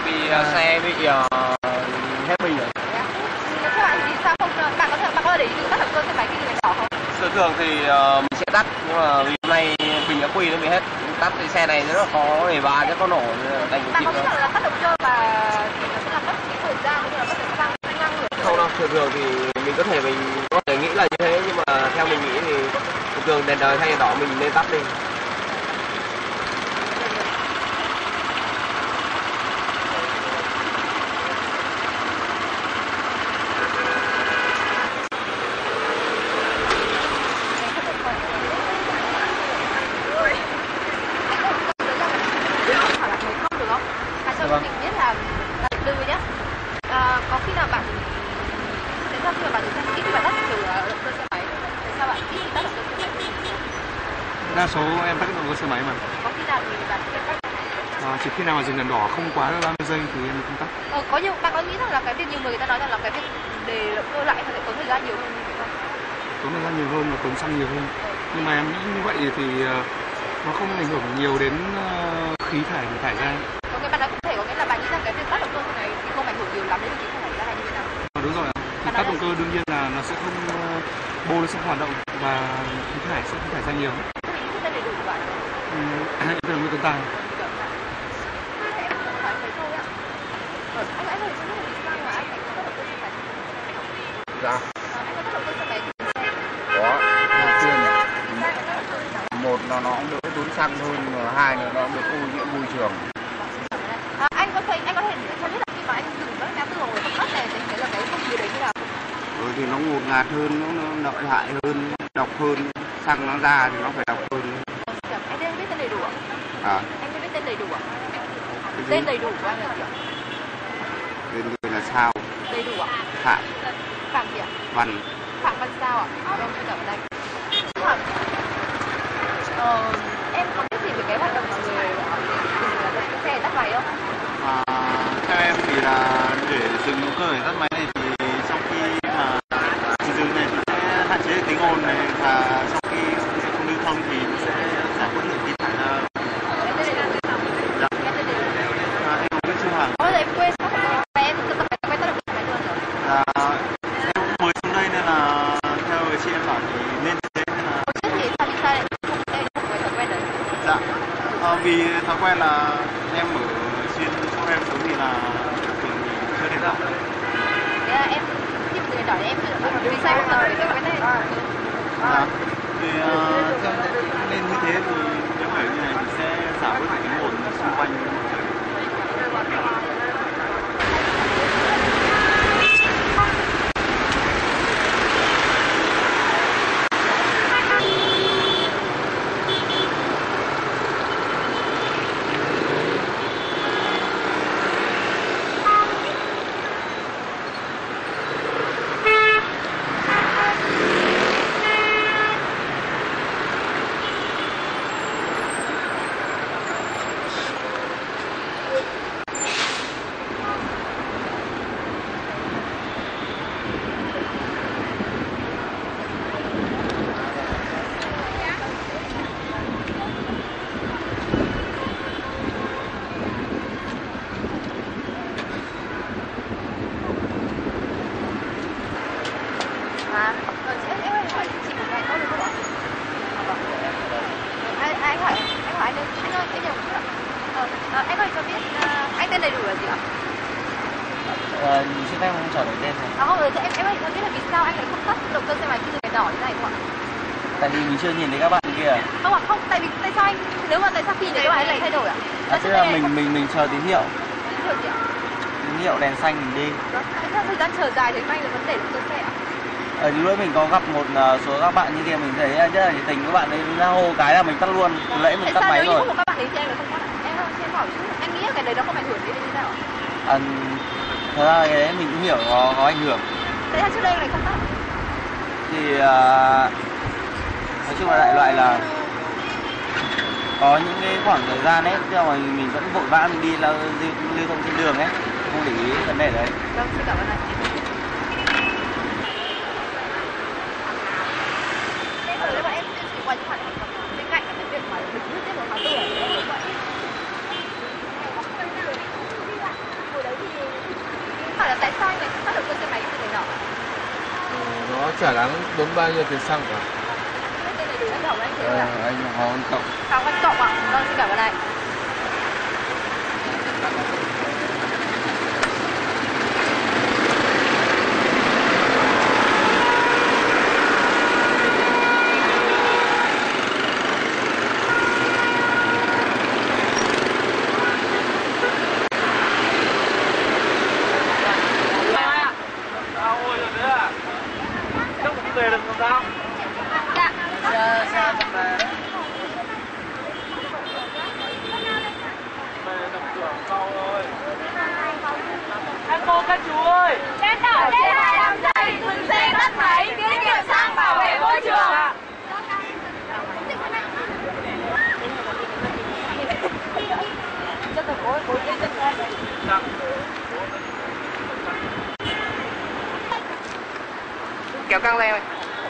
vì xe bị hết pin rồi. Theo bạn thì sao không? Bạn có để ý tắt động cơ xe máy khi đèn đỏ không? Thường thì mình sẽ tắt, nhưng mà vì hôm nay bình ắc quy nó bị hết. Tắt cái xe này rất là khó để bà chứ có nổ đành Bạn có nghĩ rằng là tắt động cơ và nó sẽ làm mất cái thời gian cũng như là mất thời gian năng lượng? không đâu, thường thì mình có thể nghĩ là như thế, nhưng mà theo mình nghĩ thì thường đèn đời hay đèn đỏ mình nên tắt đi. Mình biết là tư nhé. Có khi nào bạn tại sao khi mà bạn được xem ít khi bạn tắt thử động cơ xe máy? Tại sao bạn ít khi tắt động cơ xe máy? Đa số em tắt động cơ xe máy mà. Có khi nào thì bạn sẽ tắt? Chỉ khi nào mà dừng đèn đỏ không quá 30 giây thì em không tắt. Bạn có nghĩ rằng là cái việc nhiều người ta nói rằng là cái việc để động cơ lại sẽ tốn thời gian nhiều hơn như vậy không? Tốn thời gian nhiều hơn và tốn xăng nhiều hơn. Nhưng mà em nghĩ như vậy thì nó không ảnh hưởng nhiều đến khí thải được thải ra. Có nghĩa bạn nói cụ thể, có nghĩa là bạn nghĩ rằng cái việc tắt động cơ xe này thì không ảnh hưởng nhiều lắm đến khí thải ra hay như thế nào? Đúng rồi ạ. Thì tắt động cơ đương nhiên là nó sẽ không bô nó sẽ hoạt động và khí thải sẽ không thải ra nhiều. Mình biết tên đầy đủ của bạn. Em tên là Nguyễn Tuấn Tài. Em hỏi mấy câu ạ. Anh ơi, không biết vì sao mà anh có tắt động cơ xe máy? Dạ. Anh có tắt động cơ xe máy? Có, thường xuyên. Một là nó cũng đỡ tốn xăng hơn, và hai là nó được ô nhiễm môi trường. Anh có thể cho biết là khi mà anh dừng các ngã tư Hoàng Nguyễn Văn Bát này thì thấy là cái không khí đấy như nào? Thì nó ngột ngạt hơn, nó lợi hại hơn, độc hơn, xăng nó ra thì nó phải độc hơn. Anh biết tên đầy đủ ạ? Anh biết tên đầy đủ ạ? Tên đầy đủ của anh là gì ạ? Tên người là sao? Đầy đủ ạ? Phạm. Phạm gì ạ? Văn. Phạm Văn sao ạ? Vâng, xin cảm ơn anh. Em có biết gì về cái hoạt động mà người là cái xe tắt máy không? Theo em thì là để dừng động cơ để tắt máy này thì sau khi mà dừng này thì sẽ hạn chế được tiếng ồn này, và sau khi xe không lưu thông thì sẽ giảm bớt lượng khí thải ra. Em tên là gì? Dạ. Em là Nguyễn Trung Hoàng. Có bao giờ em quên tắt máy và em tự tập máy quay tắt động cơ máy luôn rồi? Em mới xuống đây nên là theo chị em bảo thì nên thế, nên là. Trước thì sao lại không phải thói quen đấy? Dạ. Vì thói quen là em ở xuyên chỗ em sống thì là thường thì chưa đến đâu. Thế là em khi mà người đỏ thì em vì sao không tập phải thói quen đấy? Thì theo nên như thế thì nếu phải như này thì sẽ giảm bớt tiếng ồn xung quanh mọi người. Em ơi, hỏi chị một vài câu được không ạ? Anh hỏi anh ơi, em nhầm một chút ạ. Anh ơi cho biết anh tên đầy đủ là gì ạ? Mình xin phép không trả lời tên này. Không, em ơi cho biết là vì sao anh lại không tắt động cơ xe máy khi dừng đèn đỏ như này không ạ? Tại vì mình chưa nhìn thấy các bạn kia. Không ạ, không, tại sao anh tại sao khi nhìn thấy các bạn ấy lại thay đổi ạ? Tức là mình chờ tín hiệu. Tín hiệu gì ạ? Tín hiệu đèn xanh mình đi. Sao thời gian chờ dài thì anh là vấn đề động cơ xe ạ? Ở lúc mình có gặp một số các bạn như kia, mình thấy rất là nhiệt tình, các bạn ấy ra hô cái là mình tắt luôn, lễ mình tắt máy rồi. Tại sao nếu như không có các bạn ấy thì anh lại không tắt? Em hỏi chút, anh nghĩ là cái đấy nó không ảnh hưởng đến như thế nào ạ? Thật ra cái đấy mình cũng hiểu có ảnh hưởng. Tại sao trước đây anh lại không tắt? Thì nói chung là đại loại là có những cái khoảng thời gian ấy, nhưng mà mình vẫn vội vã mình đi lưu thông trên đường ấy, không để ý vấn đề đấy. Vâng, xin cảm ơn anh. Nếu mà em chỉ qua những hoạt động bên cạnh cái việc mà mình biết tiếp một tháng tư ở vậy. cả đáng tốn bao nhiêu tiền xăng cả? Cái này đủ cộng đấy. Anh có ăn cộng. Không ăn cộng ạ. Vâng, xin cảm ơn anh. Về được không sao? Dạ. Sao mà về đấy? Về đập cửa sau rồi. Các cô các chú ơi! Đèn đỏ lên 25 giây, dừng xe tắt máy, tiết kiệm xăng bảo vệ môi trường. Cho tôi cố lên chân lên. Kéo căng lên.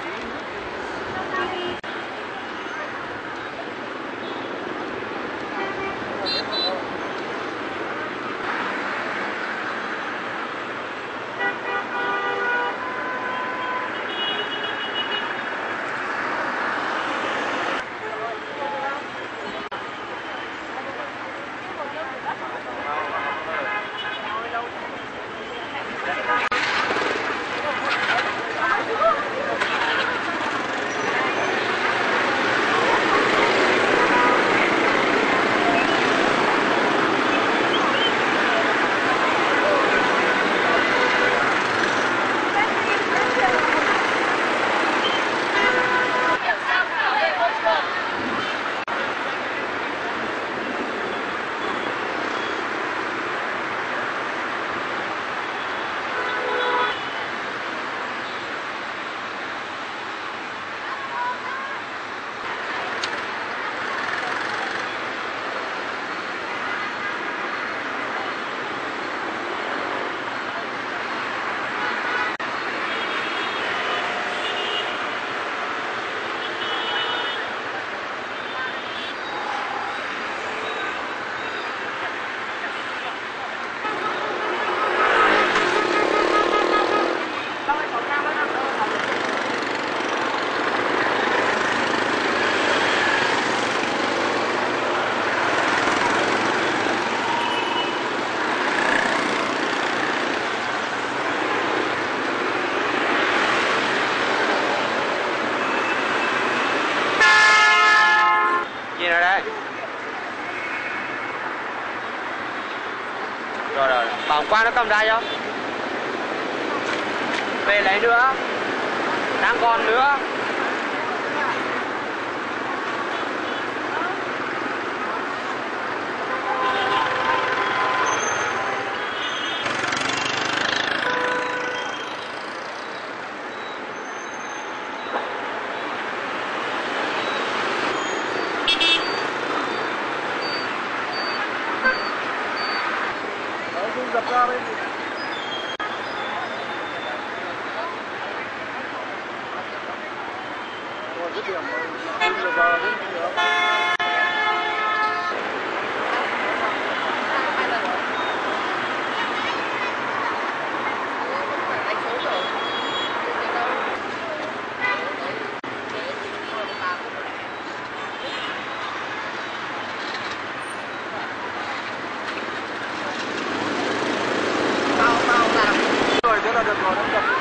Rồi, bảo qua nó cầm ra cho. Về lấy nữa. Đang còn nữa. Dập ra bên rồi dứt điểm rồi vào đến nữa. Rồi thế là được rồi, nó dập rồi.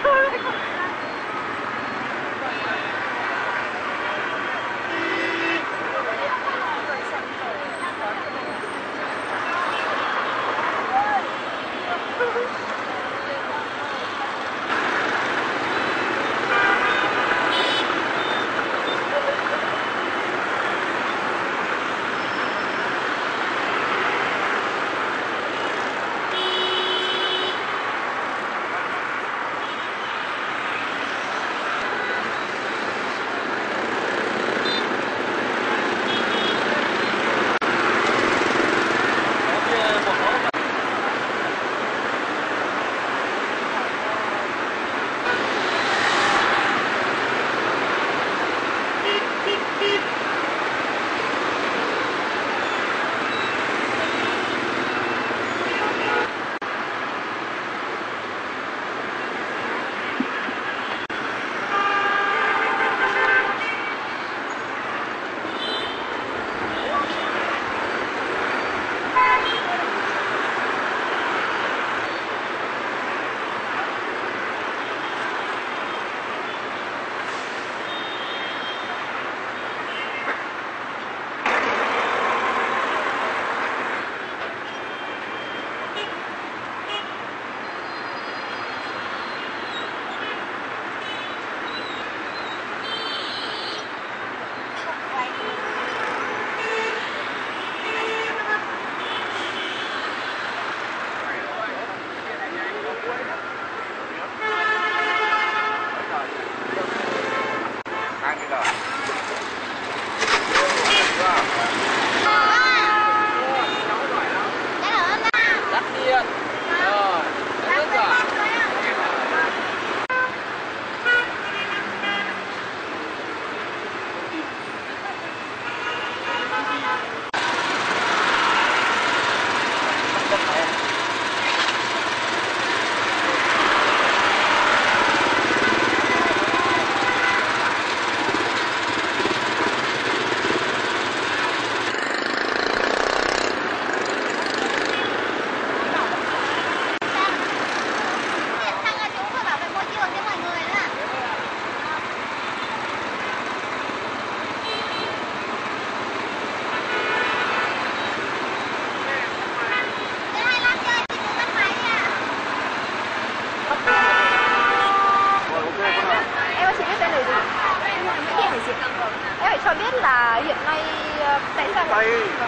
cho biết là hiện nay tại sao bọn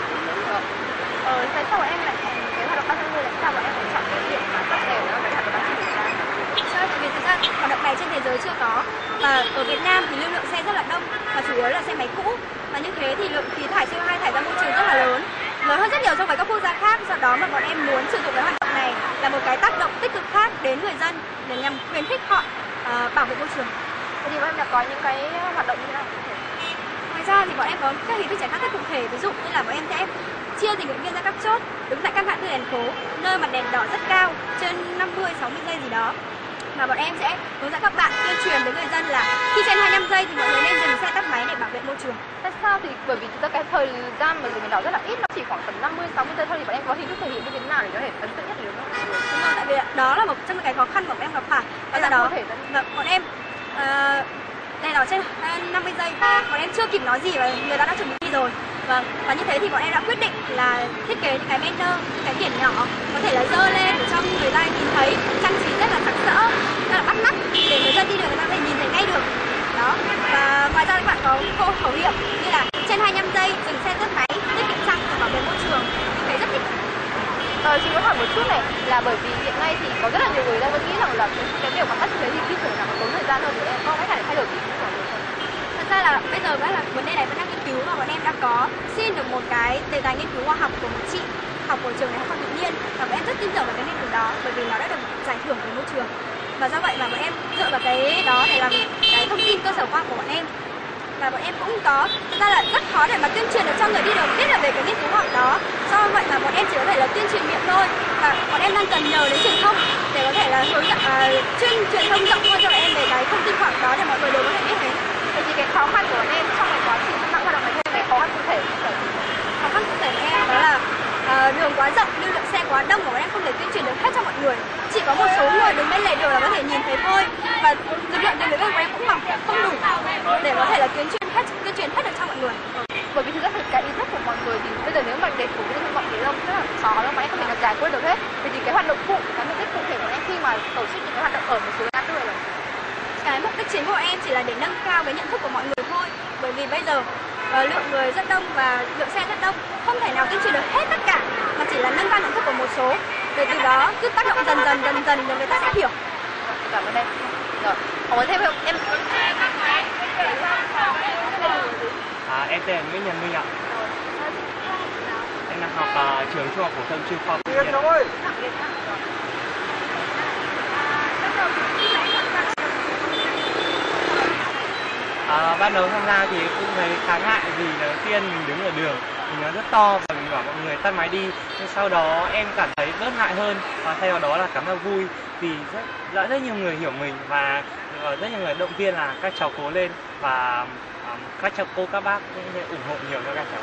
em lại cái hoạt động 30 tại sao bọn em lại chọn cái việc mà tắt đèn nó cái hoạt động 30 Việt Nam? Tại vì thực ra hoạt động này trên thế giới chưa có, và ở Việt Nam thì lưu lượng xe rất là đông và chủ yếu là xe máy cũ, và như thế thì lượng khí thải CO2 thải ra môi trường rất là lớn hơn rất nhiều so với các quốc gia khác. Do đó mà bọn em muốn sử dụng cái hoạt động này là một cái tác động tích cực khác đến người dân để nhằm khuyến khích họ bảo vệ môi trường. Vậy thì bọn em đã có những cái hoạt động như thế nào? Ngoài ra thì bọn em có các hình thức giải pháp rất cụ thể, ví dụ như là bọn em sẽ chia tình nguyện viên ra các chốt đứng tại các ngã tư đèn phố, nơi mà đèn đỏ rất cao trên 50-60 giây gì đó, mà bọn em sẽ hướng dẫn các bạn tuyên truyền đến người dân là khi trên 25 giây thì mọi người nên dừng xe tắt máy để bảo vệ môi trường. Tại sao? Thì bởi vì thực ra cái thời gian mà dừng đèn đỏ rất là ít, nó chỉ khoảng tầm 50-60 giây thôi, thì bọn em có hình thức thể hiện như thế nào để có thể ấn tượng nhất được không? Đúng rồi, tại vì đó là một trong những cái khó khăn mà bọn em gặp phải. Và do đó bọn em đèn đỏ trên 50 giây, bọn em chưa kịp nói gì và người ta đã chuẩn bị đi rồi. Và như thế thì bọn em đã quyết định là thiết kế những cái banner, những cái biển nhỏ có thể là dơ lên để cho người ta nhìn thấy, trang trí rất là sặc sỡ, rất là bắt mắt để người dân đi đường người ta có thể nhìn thấy ngay được. Đó. Và ngoài ra các bạn có khẩu hiệu như là trên 25 giây dừng xe tắt máy, tiết kiệm xăng và bảo vệ môi trường. Những cái rất thích. Chị muốn hỏi một chút này, là bởi vì hiện nay thì có rất là nhiều người đang vẫn nghĩ rằng là cái việc mà tắt như thế thì di chuyển là tốn thời gian hơn, thì em có cách nào để thay đổi cái của mình không? Thật ra là bây giờ là vấn đề này vẫn đang nghiên cứu, và bọn em đã có xin được một cái đề tài nghiên cứu khoa học của một chị học của trường đại học khoa học tự nhiên, và bọn em rất tin tưởng vào cái nghiên cứu đó bởi vì nó đã được giải thưởng về môi trường, và do vậy mà bọn em dựa vào cái đó để làm cái thông tin cơ sở khoa học của bọn em. Và bọn em cũng có, thực ra là rất khó để mà tuyên truyền được cho người đi đường biết là về cái nghiên cứu khoa học đó. Do vậy mà bọn em chỉ có thể là tuyên truyền miệng thôi, và bọn em đang cần nhờ đến truyền thông để có thể là hướng dẫn truyền thông rộng hơn cho bọn em về cái thông tin khoa học đó để mọi người đều có thể biết đến. Vậy thì cái khó khăn của bọn em trong cái quá trình tham gia hoạt động này, cái khó khăn cụ thể là gì? Khó khăn cụ thể của em đó là đường quá rộng, lưu lượng xe quá đông mà bọn em không thể tuyên truyền được hết cho mọi người. Chỉ có một số người đứng bên lề đường là có thể nhìn thấy thôi, và lực lượng tuyên truyền của em cũng không đủ để có thể là tuyên truyền hết được cho mọi người. Bởi vì thực ra cái ý thức của mọi người thì bây giờ nếu mà để phổ biến cho mọi người đông rất là khó, đâu mà em không thể nào giải quyết được hết. Vậy thì cái hoạt động phụ, cái mục đích cụ thể của em khi mà tổ chức những cái hoạt động ở một số ngã tư là Cái mục đích chính của em chỉ là để nâng cao cái nhận thức của mọi người thôi. Bởi vì bây giờ lượng người rất đông và lượng xe rất đông, không thể nào tuyên truyền được hết tất cả, mà chỉ là nâng cao nhận thức của một số, để từ đó giúp tác động dần dần để người ta sẽ hiểu. Cảm ơn em. Rồi, có thêm không? Em em tên là Nguyễn Nhật Minh ạ. Em đang học trường Trung học phổ thông chuyên khoa Phú Yên. Ban đầu tham gia thì cũng thấy khá ngại vì đầu tiên mình đứng ở đường thì nó rất to và mình bảo mọi người tắt máy đi, nhưng sau đó em cảm thấy bớt ngại hơn và thay vào đó là cảm thấy vui vì rất nhiều người hiểu mình và rất nhiều người động viên là các cháu cố lên và các cháu cô các bác cũng ủng hộ nhiều cho các cháu.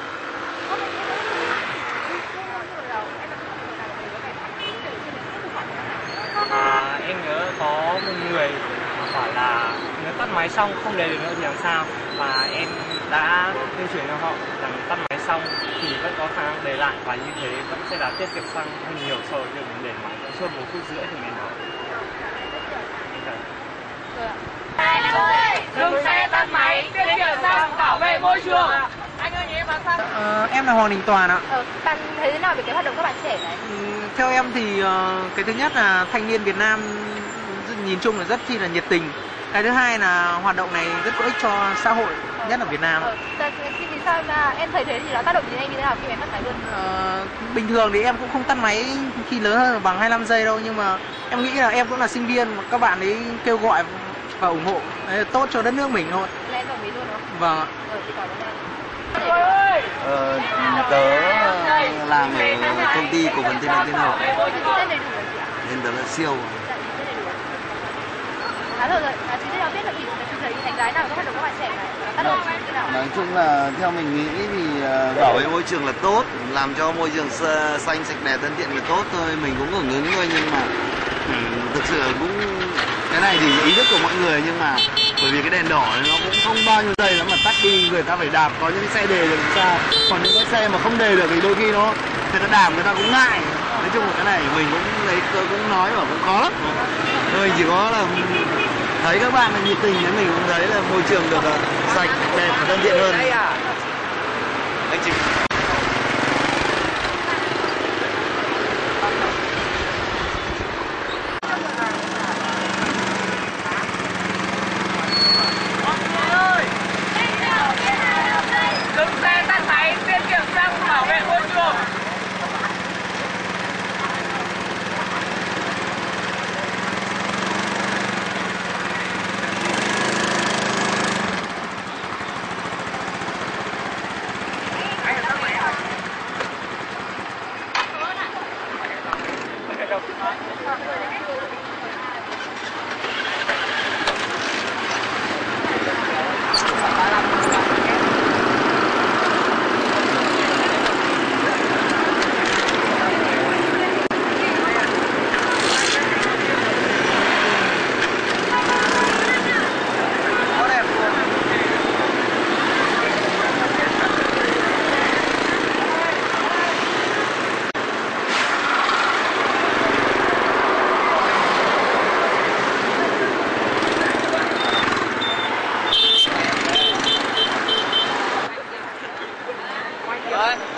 Em nhớ có một người hỏi là nếu tắt máy xong không để được nữa thì làm sao, và em đã tuyên truyền cho họ rằng tắt máy xong thì vẫn có khả năng để lại và như thế vẫn sẽ là tiết kiệm xăng hơn nhiều so với việc mình để máy suốt 1 phút rưỡi thì mình nói. Dừng xe tắt máy, tiết kiệm xăng, bảo vệ môi trường. Anh ơi, nhìn em Em là Hoàng Đình Toàn ạ. bạn thấy thế nào về cái hoạt động các bạn trẻ này? Theo em thì cái thứ nhất là thanh niên Việt Nam nhìn chung là rất chi là nhiệt tình. Cái thứ hai là hoạt động này rất có ích cho xã hội, nhất là Việt Nam. Vì sao mà em thấy thế thì nó tác động đến anh như thế nào khi em tắt máy luôn? Bình thường thì em cũng không tắt máy khi lớn hơn bằng 25 giây đâu, nhưng mà em nghĩ là em cũng là sinh viên mà các bạn ấy kêu gọi và ủng hộ, đấy là tốt cho đất nước mình thôi. Nên em đồng ý luôn không? Vâng ạ. Thì cảm ơn em. Tớ làm ở công ty cổ phần Thiên An Thiên Hợp. Tên đầy đủ là gì ạ? Tên tớ là Siêu. Rồi, chị cho biết là chị thấy đánh giá nào các hoạt động các bạn trẻ này, tác động như thế nào? Nói chung là theo mình nghĩ thì bảo vệ môi trường là tốt, làm cho môi trường xanh sạch đẹp thân thiện là tốt thôi, mình cũng hưởng ứng thôi, nhưng mà thực sự là cũng cái này thì ý thức của mọi người, nhưng mà bởi vì cái đèn đỏ này nó cũng không bao nhiêu giây lắm mà tắt đi, người ta phải đạp, có những xe đề được sao, còn những cái xe mà không đề được thì đôi khi người ta đạp người ta cũng ngại. Nói chung là cái này mình cũng lấy cũng nói mà cũng khó lắm. Mình chỉ có là thấy các bạn là nhiệt tình thì mình cũng thấy là môi trường được sạch đẹp và thân thiện hơn. Anh chị. dừng xe tắt máy, tiết kiệm xăng, bảo vệ môi trường.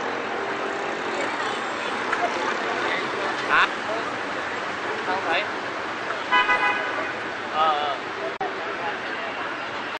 Không thấy.